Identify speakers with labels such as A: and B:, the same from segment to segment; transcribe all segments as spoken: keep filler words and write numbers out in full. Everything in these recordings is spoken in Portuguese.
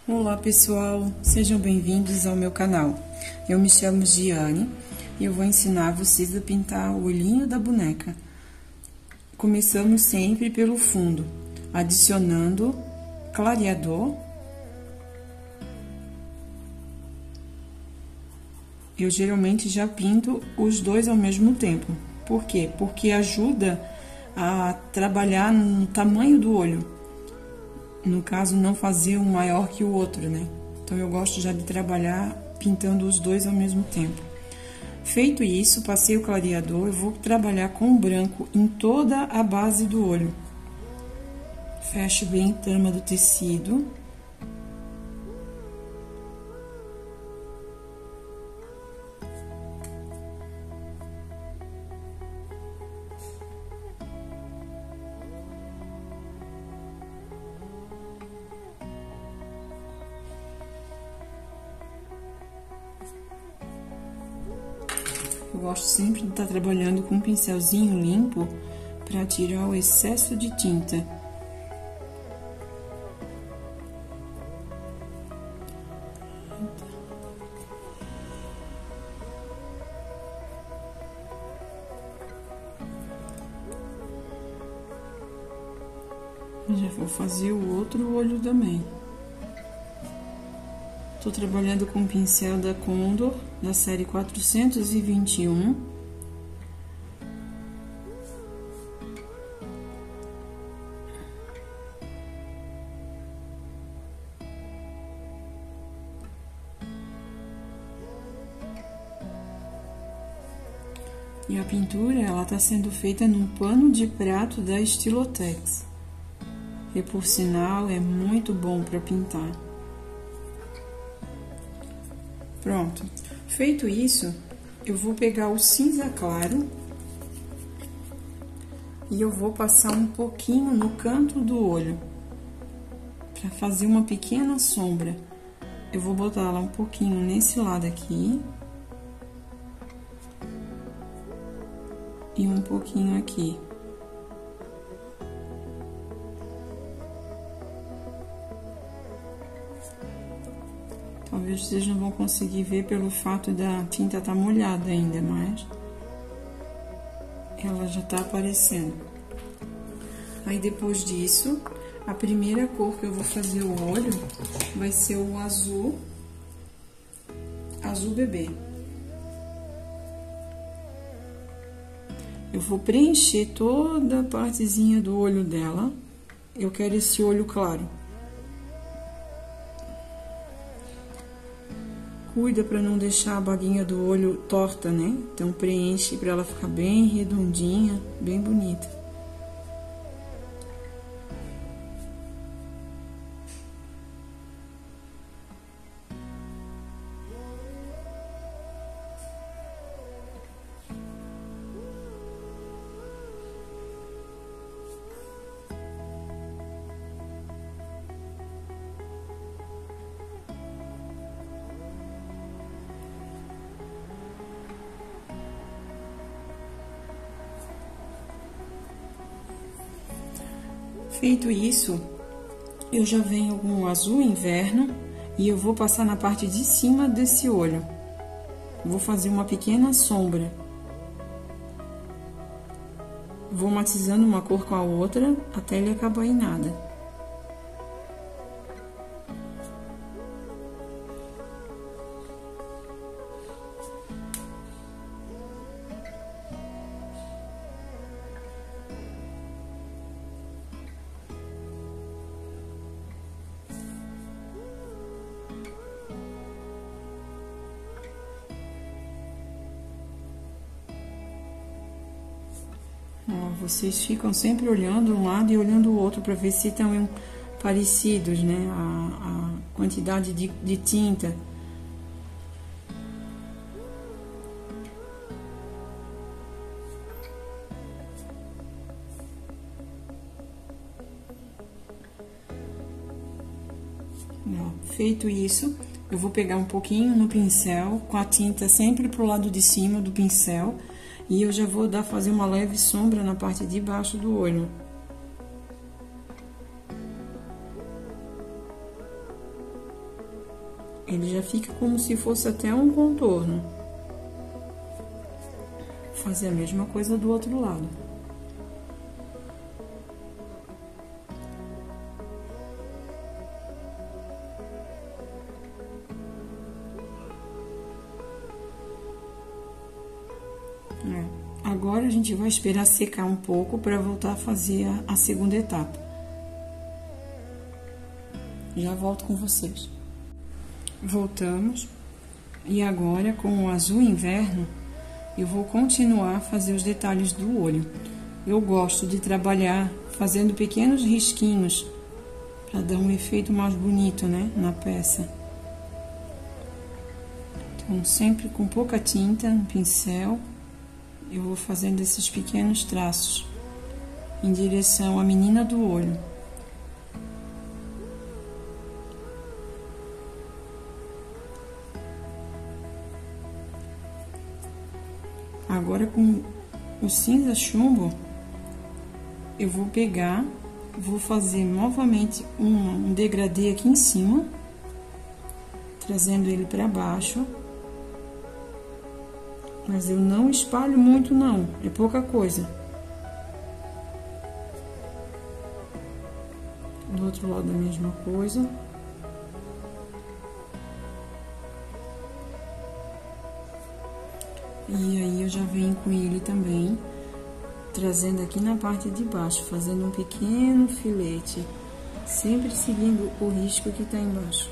A: Olá pessoal, sejam bem-vindos ao meu canal. Eu me chamo Giane e eu vou ensinar vocês a pintar o olhinho da boneca. Começamos sempre pelo fundo, adicionando clareador. Eu geralmente já pinto os dois ao mesmo tempo. Por quê? Porque ajuda a trabalhar no tamanho do olho. No caso, não fazer um maior que o outro, né? Então, eu gosto já de trabalhar pintando os dois ao mesmo tempo. Feito isso, passei o clareador, eu vou trabalhar com branco em toda a base do olho. Fecho bem a trama do tecido. Eu gosto sempre de estar trabalhando com um pincelzinho limpo para tirar o excesso de tinta. Já vou fazer o outro olho também. Tô trabalhando com o pincel da Condor, da série quatrocentos e vinte e um. E a pintura, ela tá sendo feita num pano de prato da Estilotex. E por sinal, é muito bom para pintar. Pronto. Feito isso, eu vou pegar o cinza claro e eu vou passar um pouquinho no canto do olho para fazer uma pequena sombra. Eu vou botar ela um pouquinho nesse lado aqui e um pouquinho aqui. Talvez vocês não vão conseguir ver pelo fato da tinta estar molhada ainda, mas ela já tá aparecendo. Aí depois disso, a primeira cor que eu vou fazer o olho vai ser o azul, azul bebê. Eu vou preencher toda a partezinha do olho dela. Eu quero esse olho claro. Cuida para não deixar a baguinha do olho torta, né? Então, preenche para ela ficar bem redondinha, bem bonita. Feito isso, eu já venho com o azul inverno e eu vou passar na parte de cima desse olho. Vou fazer uma pequena sombra. Vou matizando uma cor com a outra até ele acabar em nada. Ó, vocês ficam sempre olhando um lado e olhando o outro para ver se estão parecidos, né? A, a quantidade de, de tinta. Ó, feito isso, eu vou pegar um pouquinho no pincel, com a tinta sempre pro lado de cima do pincel. E eu já vou dar, fazer uma leve sombra na parte de baixo do olho. Ele já fica como se fosse até um contorno. Fazer a mesma coisa do outro lado. É. Agora a gente vai esperar secar um pouco para voltar a fazer a, a segunda etapa. Já volto com vocês. Voltamos. E agora, com o azul inverno, eu vou continuar a fazer os detalhes do olho. Eu gosto de trabalhar fazendo pequenos risquinhos para dar um efeito mais bonito, né, na peça. Então, sempre com pouca tinta no pincel, eu vou fazendo esses pequenos traços em direção à menina do olho. Agora, com o cinza chumbo, eu vou pegar, vou fazer novamente um, um degradê aqui em cima, trazendo ele para baixo. Mas eu não espalho muito, não, é pouca coisa. Do outro lado a mesma coisa. E aí eu já venho com ele também, trazendo aqui na parte de baixo, fazendo um pequeno filete, sempre seguindo o risco que tá embaixo.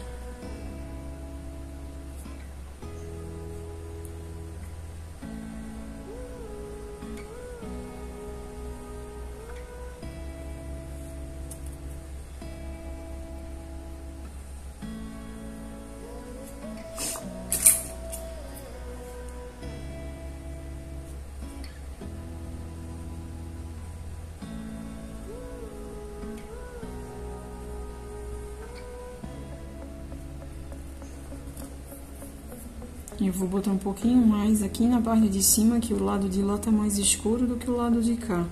A: Eu vou botar um pouquinho mais aqui na parte de cima, que o lado de lá tá mais escuro do que o lado de cá.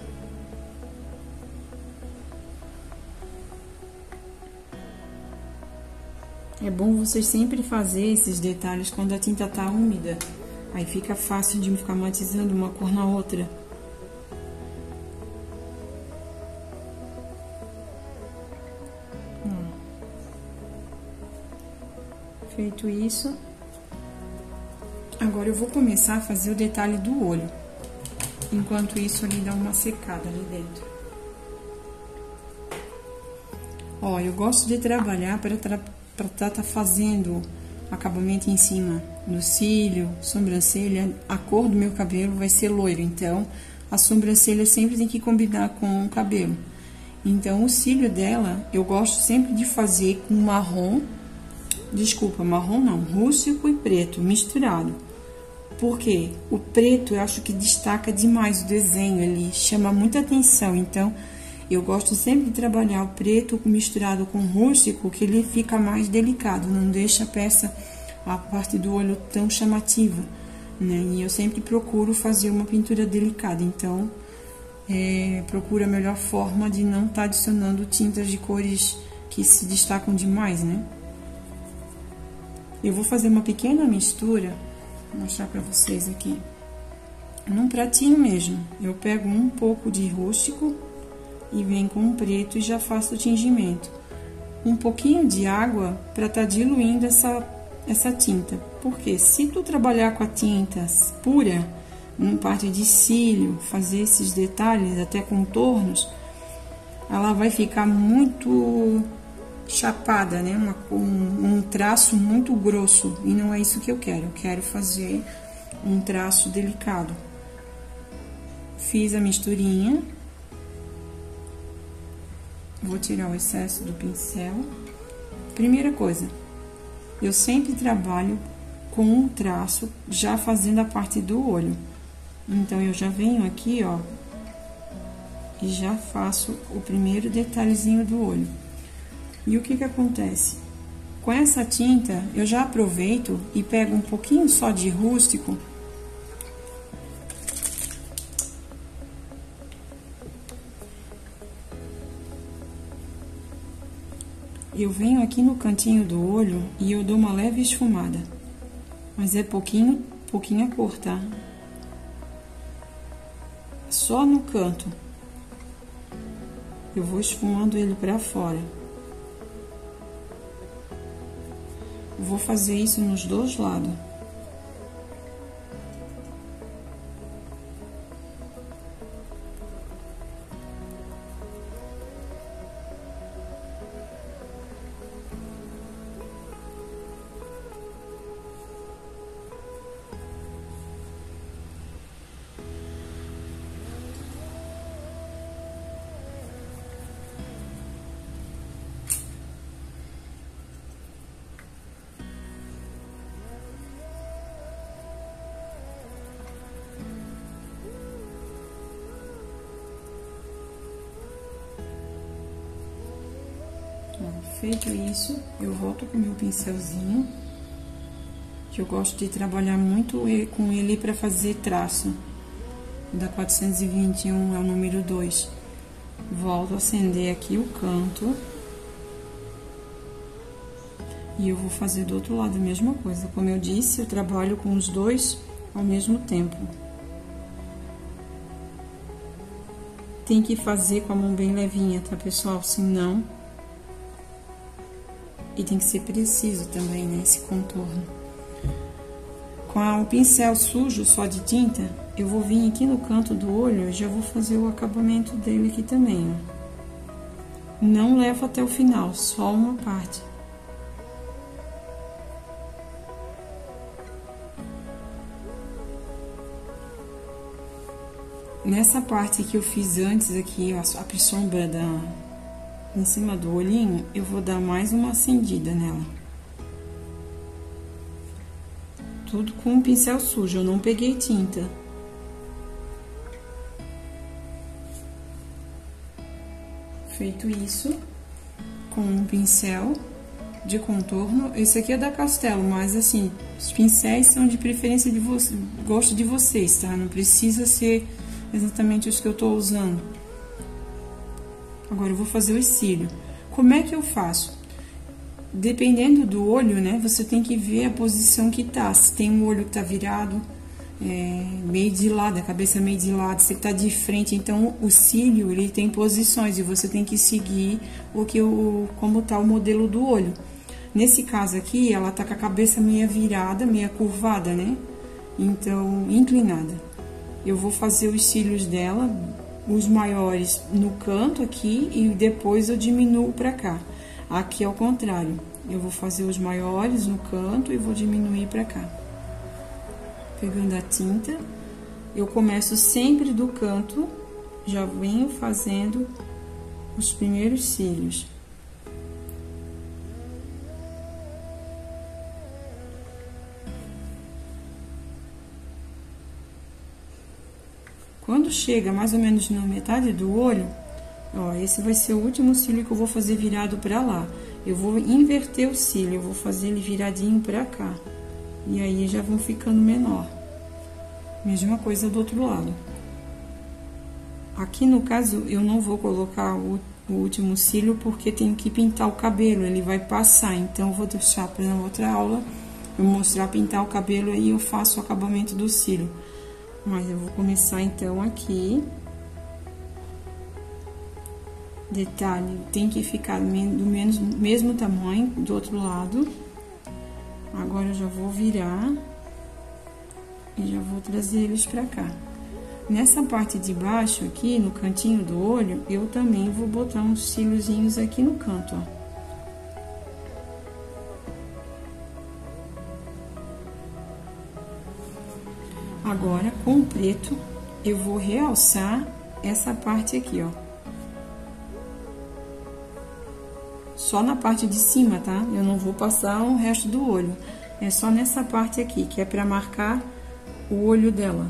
A: É bom vocês sempre fazer esses detalhes quando a tinta tá úmida. Aí fica fácil de ficar matizando uma cor na outra. Hum. Feito isso, agora eu vou começar a fazer o detalhe do olho. Enquanto isso, ali dá uma secada ali dentro. Ó, eu gosto de trabalhar para tra para estar tá fazendo acabamento em cima do cílio, sobrancelha. A cor do meu cabelo vai ser loiro, então a sobrancelha sempre tem que combinar com o cabelo. Então o cílio dela eu gosto sempre de fazer com marrom, desculpa, marrom não, rústico e preto misturado. Porque o preto eu acho que destaca demais o desenho, ele chama muita atenção, então eu gosto sempre de trabalhar o preto misturado com rústico, que ele fica mais delicado, não deixa a peça, a parte do olho tão chamativa, né? E eu sempre procuro fazer uma pintura delicada, então é, procuro a melhor forma de não estar tá adicionando tintas de cores que se destacam demais, né? Eu vou fazer uma pequena mistura, vou mostrar pra vocês aqui, num pratinho mesmo. Eu pego um pouco de rústico e venho com um preto e já faço o tingimento. Um pouquinho de água para estar tá diluindo essa, essa tinta. Porque se tu trabalhar com a tinta pura, na parte de cílio, fazer esses detalhes, até contornos, ela vai ficar muito chapada, né? Uma, um, um traço muito grosso. E não é isso que eu quero. Eu quero fazer um traço delicado. Fiz a misturinha. Vou tirar o excesso do pincel. Primeira coisa, eu sempre trabalho com um traço já fazendo a parte do olho. Então, eu já venho aqui, ó, e já faço o primeiro detalhezinho do olho. E o que que acontece? Com essa tinta, eu já aproveito e pego um pouquinho só de rústico. Eu venho aqui no cantinho do olho e eu dou uma leve esfumada. Mas é pouquinho, pouquinha cor, tá? Só no canto. Eu vou esfumando ele pra fora. Vou fazer isso nos dois lados. Feito isso, eu volto com o meu pincelzinho, que eu gosto de trabalhar muito com ele para fazer traço. Da quatrocentos e vinte e um é o número dois. Volto a acender aqui o canto. E eu vou fazer do outro lado a mesma coisa. Como eu disse, eu trabalho com os dois ao mesmo tempo. Tem que fazer com a mão bem levinha, tá, pessoal? Senão... E tem que ser preciso também, né, esse contorno. Com a, o pincel sujo, só de tinta, eu vou vir aqui no canto do olho e já vou fazer o acabamento dele aqui também, ó. Não levo até o final, só uma parte. Nessa parte que eu fiz antes aqui, ó, a sombra da... em cima do olhinho, eu vou dar mais uma acendida nela. Tudo com um pincel sujo, eu não peguei tinta. Feito isso, com um pincel de contorno, esse aqui é da Castelo, mas assim, os pincéis são de preferência de vocês, gosto de vocês, tá? Não precisa ser exatamente os que eu tô usando. Agora eu vou fazer os cílios. Como é que eu faço? Dependendo do olho, né? Você tem que ver a posição que tá. Se tem um olho que tá virado, é, meio de lado, a cabeça meio de lado, se tá de frente, então o cílio, ele tem posições e você tem que seguir o que o, como tá o modelo do olho. Nesse caso aqui, ela tá com a cabeça meia virada, meia curvada, né? Então, inclinada. Eu vou fazer os cílios dela, os maiores no canto aqui e depois eu diminuo pra cá. Aqui é o contrário, eu vou fazer os maiores no canto e vou diminuir pra cá. Pegando a tinta, eu começo sempre do canto, já venho fazendo os primeiros cílios. Quando chega mais ou menos na metade do olho, ó, esse vai ser o último cílio que eu vou fazer virado pra lá. Eu vou inverter o cílio, eu vou fazer ele viradinho pra cá. E aí já vão ficando menor. Mesma coisa do outro lado. Aqui no caso eu não vou colocar o, o último cílio porque tenho que pintar o cabelo, ele vai passar. Então eu vou deixar para na outra aula eu mostrar pintar o cabelo e eu faço o acabamento do cílio. Mas eu vou começar então aqui. Detalhe, tem que ficar do menos, mesmo tamanho do outro lado. Agora eu já vou virar e já vou trazer eles pra cá. Nessa parte de baixo aqui, no cantinho do olho, eu também vou botar uns cíliozinhos aqui no canto, ó. Agora, com o preto, eu vou realçar essa parte aqui, ó. Só na parte de cima, tá? Eu não vou passar o resto do olho. É só nessa parte aqui, que é pra marcar o olho dela.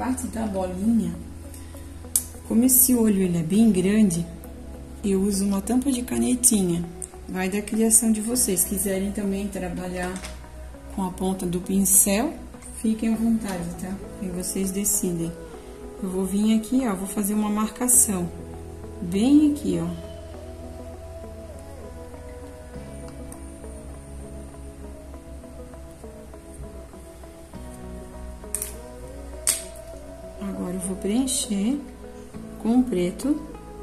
A: parte da bolinha, como esse olho ele é bem grande, eu uso uma tampa de canetinha. Vai da criação de vocês. Quiserem também trabalhar com a ponta do pincel, fiquem à vontade, tá? E vocês decidem. Eu vou vir aqui, ó, vou fazer uma marcação bem aqui, ó. Agora eu vou preencher com o preto.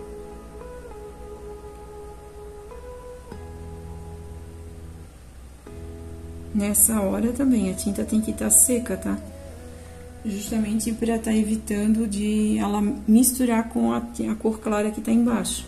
A: Nessa hora também a tinta tem que estar seca, tá? Justamente para estar evitando de ela misturar com a, a cor clara que tá embaixo.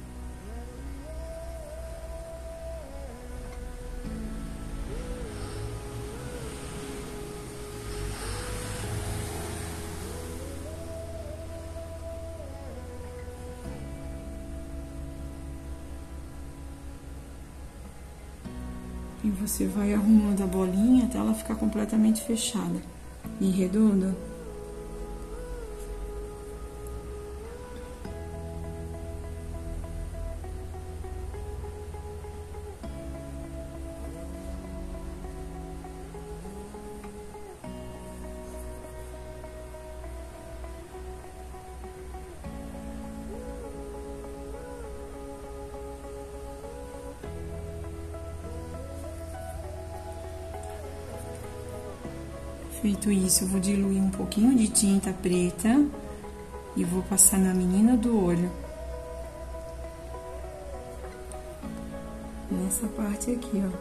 A: E você vai arrumando a bolinha até ela ficar completamente fechada e redonda. Feito isso, eu vou diluir um pouquinho de tinta preta e vou passar na menina do olho. Nessa parte aqui, ó.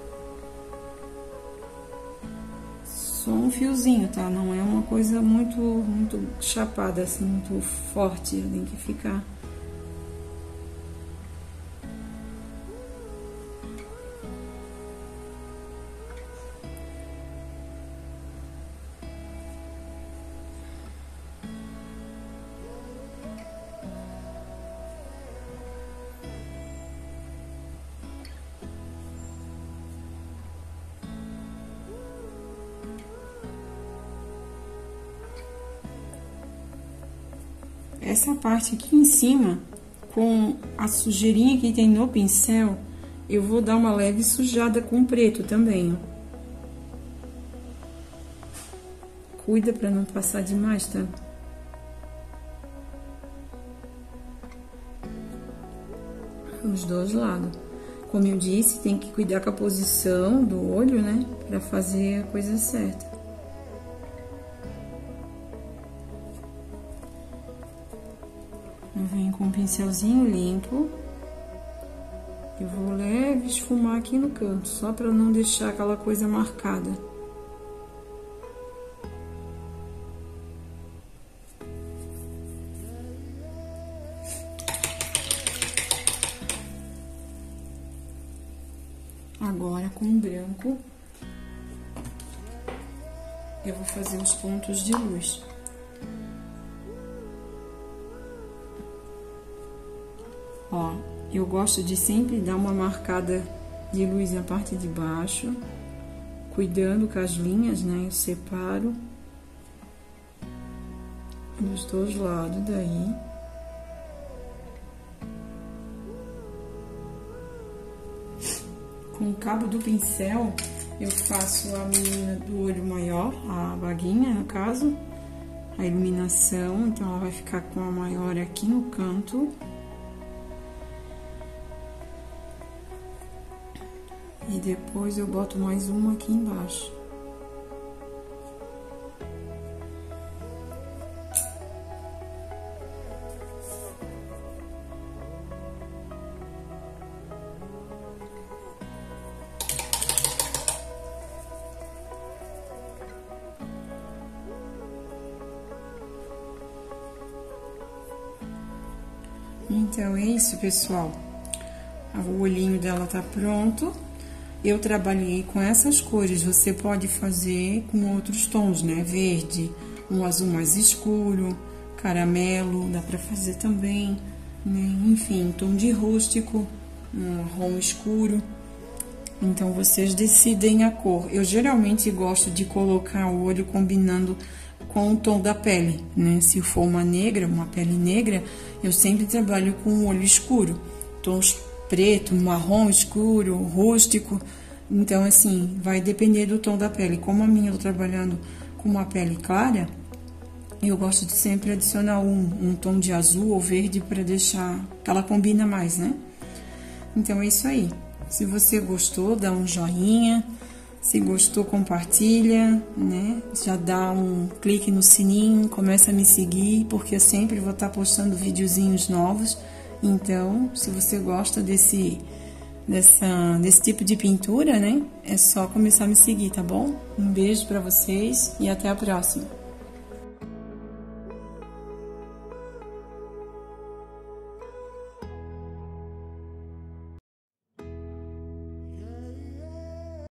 A: Só um fiozinho, tá? Não é uma coisa muito, muito chapada, assim, muito forte. Tem que ficar... Essa parte aqui em cima, com a sujeirinha que tem no pincel, eu vou dar uma leve sujada com preto também, ó. Cuida pra não passar demais, tá? Os dois lados. Como eu disse, tem que cuidar com a posição do olho, né? Pra fazer a coisa certa. Eu venho com um pincelzinho limpo. Eu vou leve esfumar aqui no canto, só pra não deixar aquela coisa marcada. Agora, com o branco, eu vou fazer os pontos de luz. Ó, eu gosto de sempre dar uma marcada de luz na parte de baixo, cuidando com as linhas, né? Eu separo dos dois lados daí. Com o cabo do pincel, eu faço a menina do olho maior, a vaguinha, no caso, a iluminação, então ela vai ficar com a maior aqui no canto. E depois eu boto mais uma aqui embaixo. Então, é isso, pessoal. O olhinho dela tá pronto. Eu trabalhei com essas cores. Você pode fazer com outros tons, né? Verde, um azul mais escuro, caramelo, dá pra fazer também, né? Enfim, tom de rústico, um marrom escuro. Então, vocês decidem a cor. Eu geralmente gosto de colocar o olho combinando com o tom da pele, né? Se for uma negra, uma pele negra, eu sempre trabalho com o olho escuro, tons preto, marrom escuro, rústico. Então, assim, vai depender do tom da pele. Como a minha eu tô trabalhando com uma pele clara, eu gosto de sempre adicionar um, um tom de azul ou verde para deixar que ela combina mais, né? Então, é isso aí. Se você gostou, dá um joinha. Se gostou, compartilha, né? Já dá um clique no sininho, começa a me seguir, porque eu sempre vou estar postando videozinhos novos. Então, se você gosta desse, dessa, desse tipo de pintura, né? É só começar a me seguir, tá bom? Um beijo pra vocês e até a próxima.